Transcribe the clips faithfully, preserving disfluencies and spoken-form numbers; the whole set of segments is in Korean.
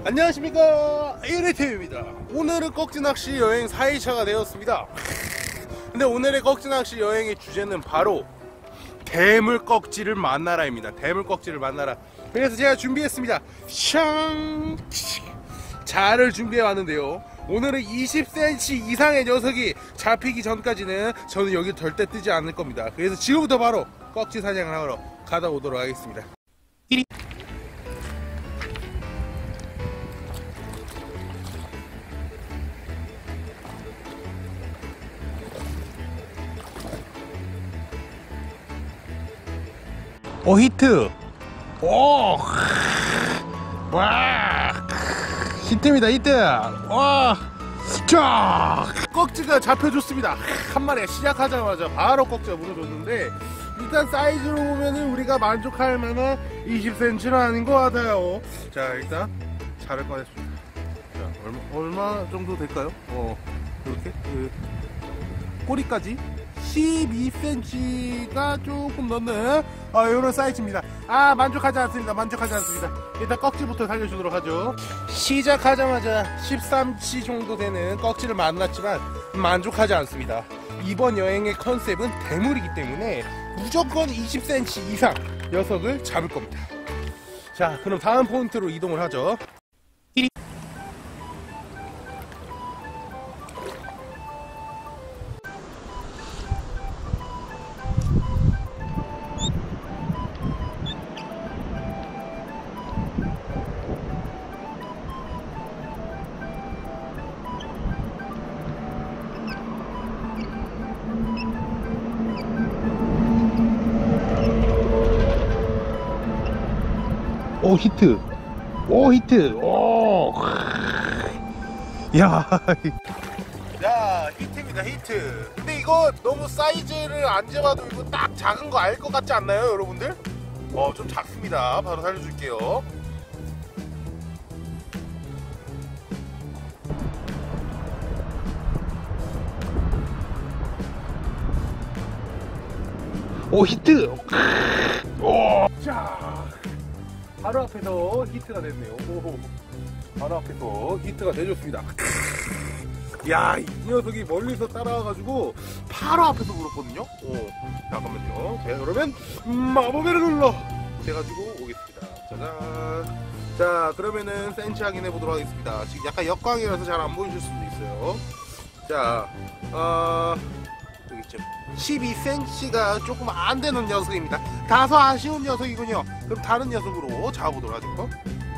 안녕하십니까, 에이레이티비입니다. 오늘은 꺽지낚시 여행 사 일차가 되었습니다. 근데 오늘의 꺽지낚시 여행의 주제는 바로 대물꺽지를 만나라입니다. 대물꺽지를 만나라. 그래서 제가 준비했습니다. 샹 자를 준비해 왔는데요, 오늘은 이십 센티미터 이상의 녀석이 잡히기 전까지는 저는 여기 절대 뜨지 않을 겁니다. 그래서 지금부터 바로 꺽지 사냥을 하러 가다 오도록 하겠습니다. 오, 히트! 오! 와! 히트입니다, 히트! 와! 쫙! 꺽지가 잡혀줬습니다. 한 마리 시작하자마자 바로 꺽지가 물어줬는데, 일단 사이즈로 보면은 우리가 만족할 만한 이십 센티미터는 아닌 것 같아요. 자, 일단 자를 꺼냈습니다. 자, 얼마, 얼마 정도 될까요? 어, 이렇게 그 꼬리까지 십이 센티미터가 조금 넘는 아, 요런 사이즈입니다. 아, 만족하지 않습니다. 만족하지 않습니다. 일단 꺽지부터 살려주도록 하죠. 시작하자마자 십삼 센티미터 정도 되는 꺽지를 만났지만 만족하지 않습니다. 이번 여행의 컨셉은 대물이기 때문에 무조건 이십 센티미터 이상 녀석을 잡을 겁니다. 자, 그럼 다음 포인트로 이동을 하죠. 오, 히트! 오, 히트! 오! 야! 야, 히트입니다, 히트! 근데 이거 너무 사이즈를 안 재봐도 이거 딱 작은 거 알 것 같지 않나요, 여러분들? 어, 좀 작습니다. 바로 살려줄게요. 오, 히트! 오! 자! 바로 앞에서 히트가 됐네요. 오호. 바로 앞에서 히트가 돼줬습니다. 야, 이 녀석이 멀리서 따라와가지고 바로 앞에서 물었거든요. 오, 잠깐만요. 제가 그러면 마법을 눌러 돼가지고 오겠습니다. 짜잔. 자, 그러면은 센치 확인해 보도록 하겠습니다. 지금 약간 역광이라서 잘 안 보이실 수도 있어요. 자, 어, 여기 있죠. 십이 센티미터가 조금 안 되는 녀석입니다. 다소 아쉬운 녀석이군요. 그럼 다른 녀석으로 잡아보도록 하죠.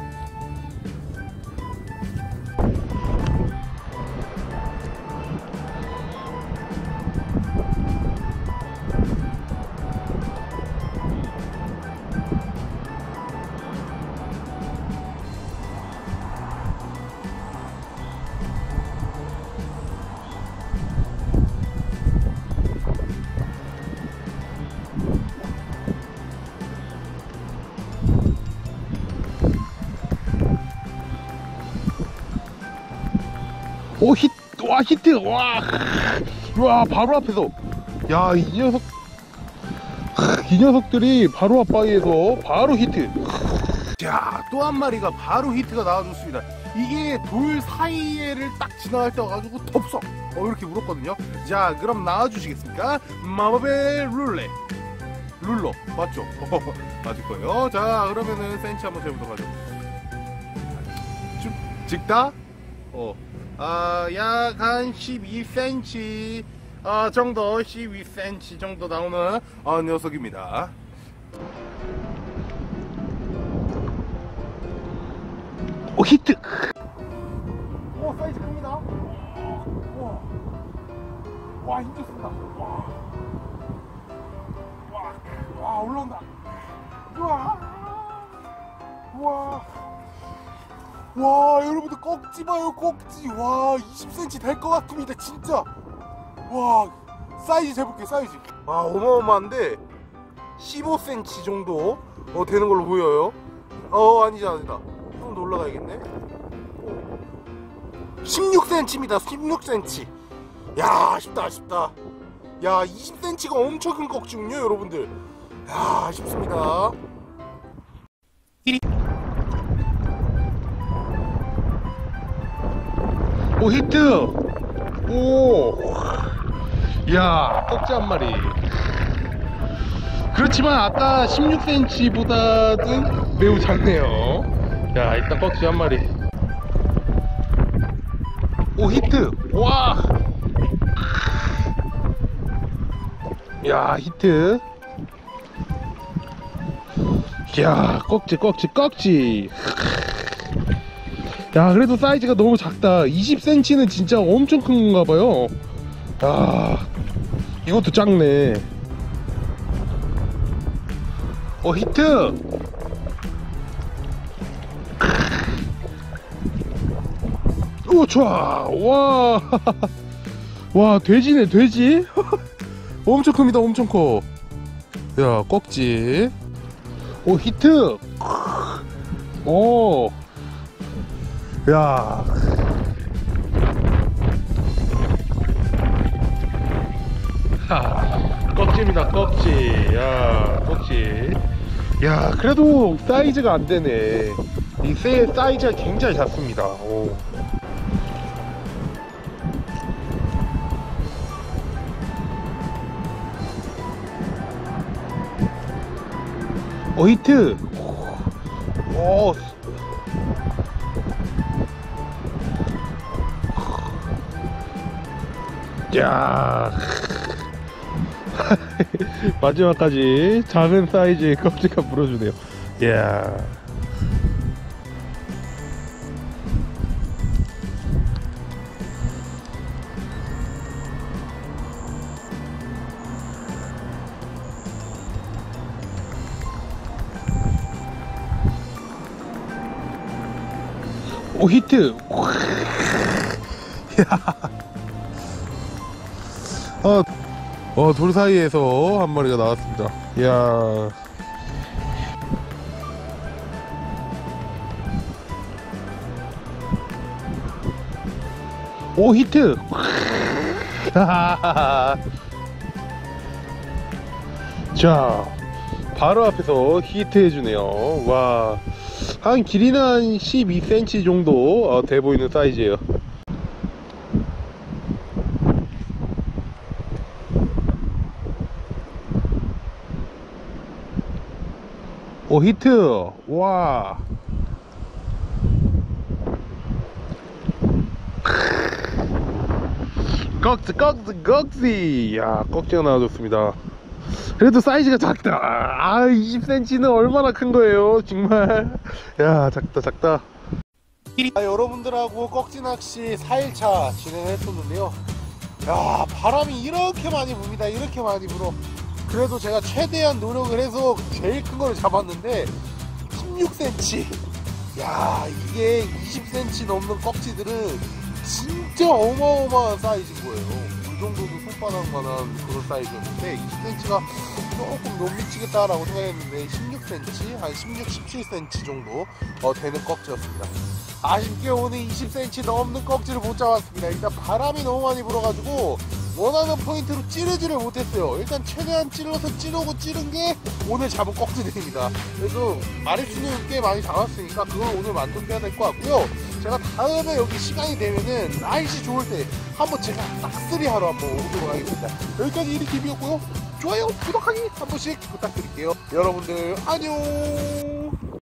오, 히트! 와, 히트! 와! 와, 바로 앞에서! 야, 이 녀석, 이 녀석들이 바로 앞바위에서 바로 히트! 자, 또 한 마리가 바로 히트가 나와줬습니다. 이게 돌 사이에를 딱 지나갈 때 와가지고 덥석! 어, 이렇게 물었거든요. 자, 그럼 나와주시겠습니까? 마법의 룰레! 룰러, 맞죠? 맞을 거예요. 자, 그러면은 센치 한번 재보도록 하죠. 쭉, 직다? 어. 아, 약 한 십이 센티미터 아, 정도, 십이 센티미터 정도 나오는 아, 녀석입니다. 오, 히트! 오, 사이즈 큽니다. 와, 와, 힘좋습니다. 와, 와, 와, 올라온다. 와, 와. 와, 여러분들 꺽지 봐요, 꺽지. 와, 이십 센티미터 될 것 같습니다, 진짜. 와, 사이즈 재볼게요, 사이즈. 와, 어마어마한데 십오 센티미터 정도 어, 되는 걸로 보여요. 어, 아니지, 아니다. 좀 더 올라가야겠네. 어. 십육 센티미터입니다, 십육 센티미터. 야, 아쉽다, 아쉽다. 야, 이십 센티미터가 엄청 큰 꺽지군요, 여러분들. 야, 아쉽습니다. 오, 히트. 오, 야, 꼭지 한 마리. 그렇지만 아까 십육 센티미터보다는 매우 작네요. 야, 일단 꼭지 한 마리. 오, 히트. 와, 야, 히트. 야, 꼭지 꼭지 꼭지. 야, 그래도 사이즈가 너무 작다. 이십 센티미터는 진짜 엄청 큰 건가 봐요. 야, 이것도 작네. 어, 히트. 오, 좋아. 와, 와, 돼지네, 돼지. 엄청 큽니다, 엄청 커. 야, 꼭지. 오, 히트. 오, 야, 하, 꺽지입니다, 꺽지. 야, 꺽지. 야, 그래도 사이즈가 안 되네. 이 새 사이즈가 굉장히 작습니다. 오. 어, 히트. 오. 야. 마지막까지 작은 사이즈의 껍질가 물어주네요. 야. 오, 히트. 야. 아, 어, 돌 사이에서 한 마리가 나왔습니다. 이야. 오, 히트. 자, 바로 앞에서 히트 해주네요. 와, 한 길이는 한 십이 센티미터 정도 어, 돼 보이는 사이즈예요. 오, 히트. 와. 꺽지 꺽지 꺽지. 야, 꺽지가 나와줬습니다. 그래도 사이즈가 작다. 아, 이십 센티미터는 얼마나 큰 거예요, 정말. 야, 작다 작다. 아, 여러분들하고 꺽지 낚시 사 일차 진행했었는데요. 야, 바람이 이렇게 많이 붑니다. 이렇게 많이 불어. 그래도 제가 최대한 노력을 해서 제일 큰 걸 잡았는데 십육 센티미터. 야, 이게 이십 센티미터 넘는 꺽지들은 진짜 어마어마한 사이즈인 거예요. 이 정도도 손바닥만한 그런 사이즈였는데 이십 센티미터가 조금 못 미치겠다라고 생각했는데 십육 센티미터, 한 십육, 십칠 센티미터 정도 어, 되는 꺽지였습니다. 아쉽게 오늘 이십 센티미터 넘는 꺽지를 못 잡았습니다. 일단 바람이 너무 많이 불어가지고 원하는 포인트로 찌르지를 못했어요. 일단 최대한 찔러서 찌르고 찌른 게 오늘 잡은 꺽지들입니다. 그래서 마리수는 꽤 많이 잡았으니까 그걸 오늘 만족해야 될 것 같고요. 제가 다음에 여기 시간이 되면은 날씨 좋을 때 한번 제가 싹쓸이 하러 한번 오도록 하겠습니다. 여기까지 이리티비였고요. 좋아요, 구독하기 한 번씩 부탁드릴게요. 여러분들 안녕.